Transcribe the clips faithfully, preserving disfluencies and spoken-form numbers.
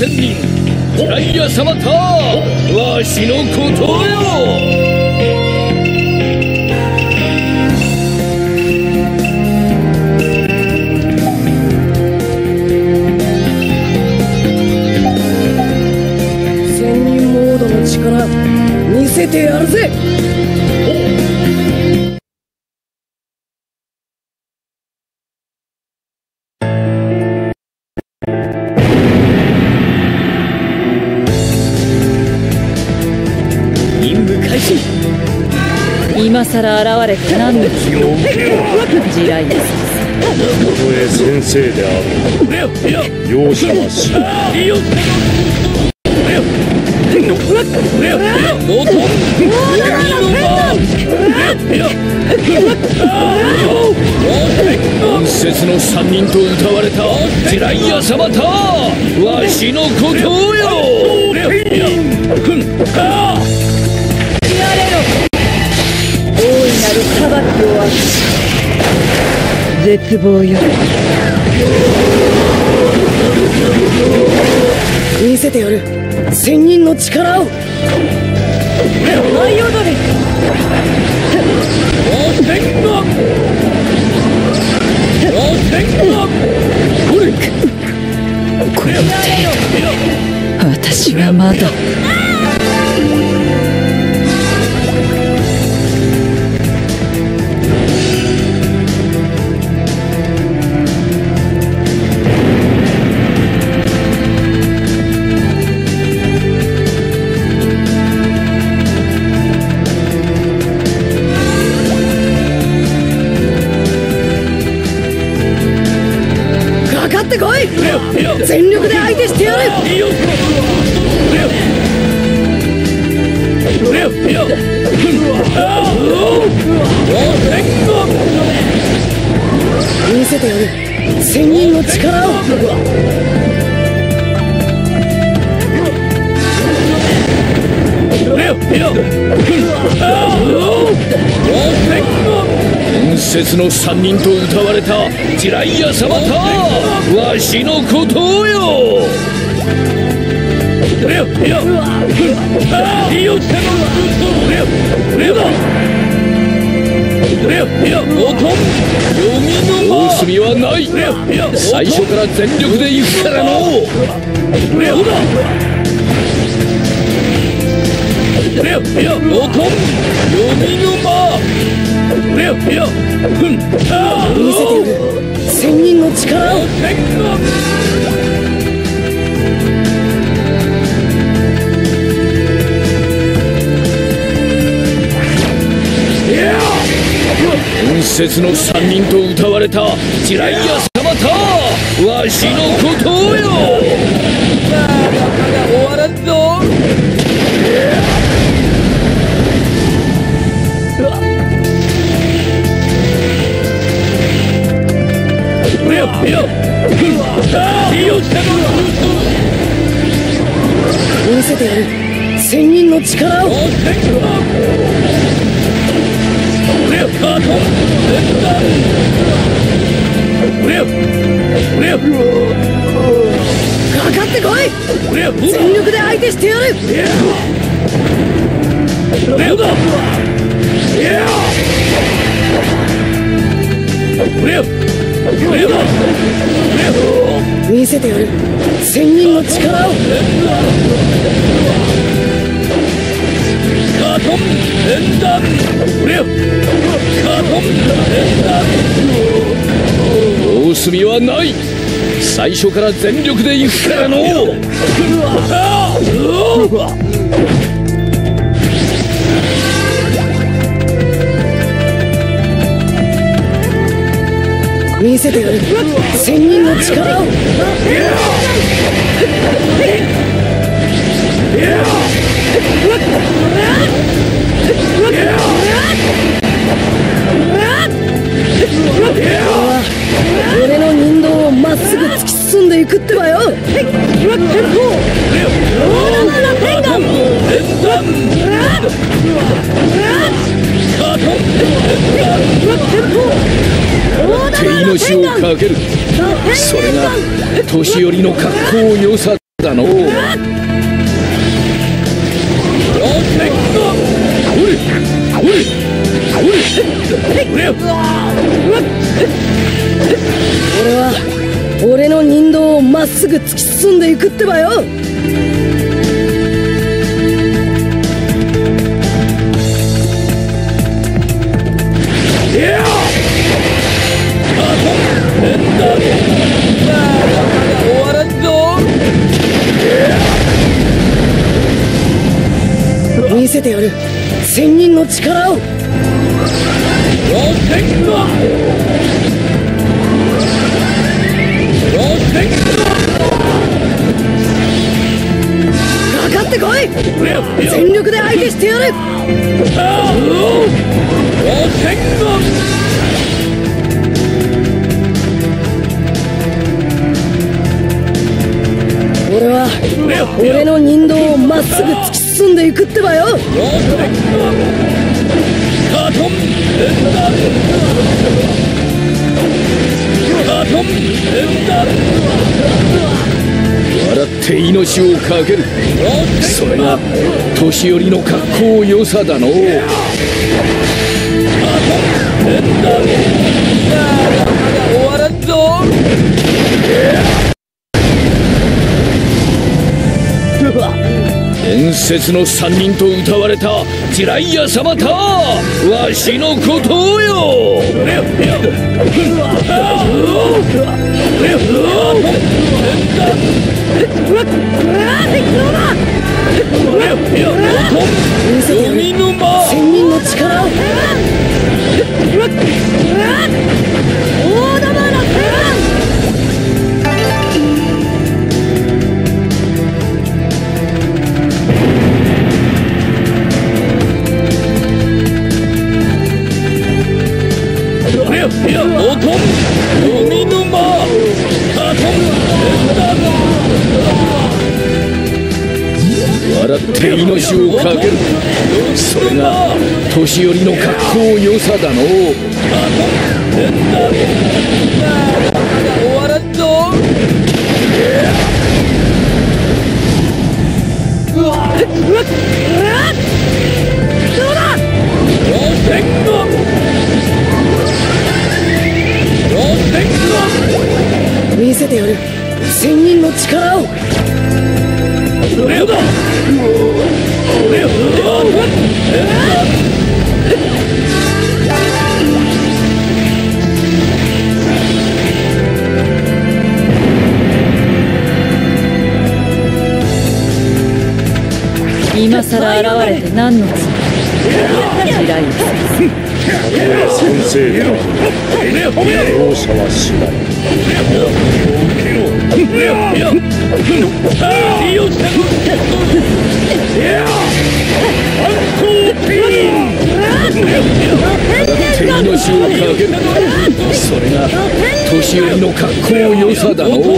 仙人ジライア様とわしのことよ。 力見せてやるぜ。任務開始。 今さら現れて何の気を地雷です。 たとえ先生である容赦はしない。 伝説の三人と歌われたジライア様とわしのことよ。 やれろ。大いなる裁きをあし絶望よ。 見せてやる仙人の力を。 舞い踊れ。この程度私はまだ。 ってこい。全力で相手してやる。見せてやる仙人の力を。 伝説の三人と歌われたジライア様とわしのことよ。大隅はない。最初から全力で行くからの。 見せてやる仙人の力を。 伝説の三人と歌われたジライア様とわしのことよ。まだ終わらんぞ。 見せてやる仙人の力を。かかってこい。全力で相手してやる。見せてやる仙人の力を。 大隅はない。最初から全力で行くからの。見せてやる仙人の力を。俺の人道をまっすぐ突き進んでいくってばよ。 手命をかける。それが年寄りの格好良さ。 だのう。 俺は俺の人道をまっすぐ突き進んでいくってばよ。見せてやる仙人の力を。かかってこい。全力で相手してやる。俺は俺の人道をまっすぐ突き進んでいくってばよ。 笑って命をかける、それが年寄りの格好良さだのう。終わらんぞ。伝説の三人と歌われたジライア様とわしのことよ。 仙人の力を。大玉の笑って命をかける、それが年寄りの格好良さだのう。終わらんぞ。 見せてやる仙人の力を。 今さら現れて何のつもり。ジライアス。 先生だ。容赦はしない。 手のしをかける、それが年寄りの格好良さだのう。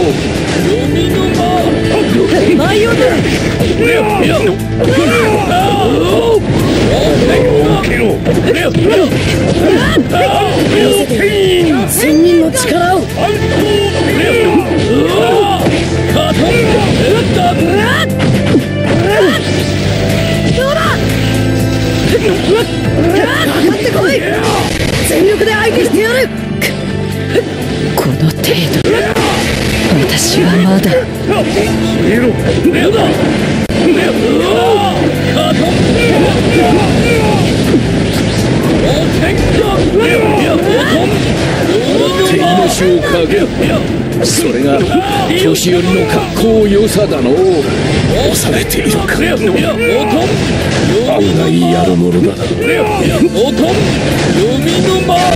仙人の力を。かかってこい。全力で相手してやる。 この程度、私はまだ。 手のしをかける、それが年寄りの格好良さだのう。恐れているか。案外やるものだな。